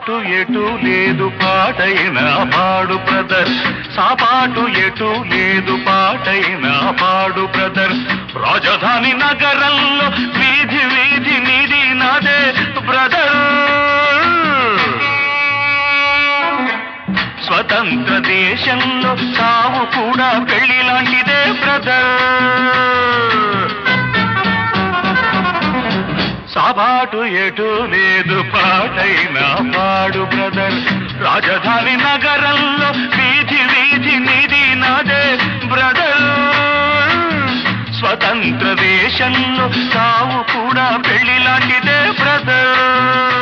సాపాటు ఎటు లేదు పాటైన పాడు బ్రదర్, సాపాటు ఎటు లేదు పాటైన పాడు బ్రదర్. రాజధాని నగరంలో వీధి వీధి నీది నాదే బ్రదర్. స్వతంత్ర దేశంలో సావు కూడా పెళ్లి లాంటిదే బ్రదర్. సాబాటు ఎటు లేదు పాటైన పాడు బ్రదర్. రాజధాని నగరంలో వీధి వీధి నీది నాదే బ్రదర్. స్వతంత్ర దేశంలో సావు కూడా పెళ్లి లాంటిదే బ్రదర్.